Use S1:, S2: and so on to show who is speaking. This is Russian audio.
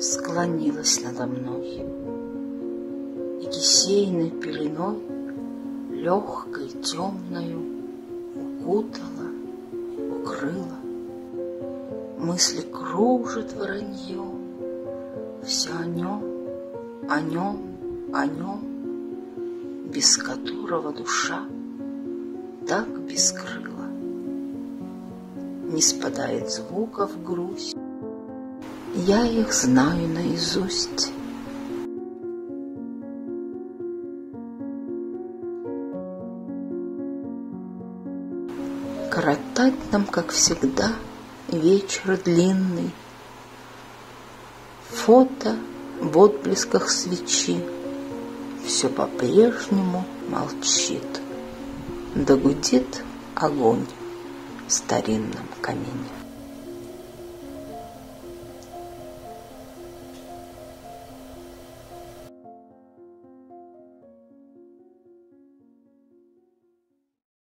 S1: склонилась надо мной и кисейной пеленой легкой темною укутала, укрыла. Мысли кружат вороньем, все о нем, о нем, о нем, без которого душа так бескрыла. Не спадает звуков грусть, я их знаю наизусть. Коротать нам, как всегда, вечер длинный. Фото в отблесках свечи все по-прежнему молчит, да гудит огонь в старинном камине.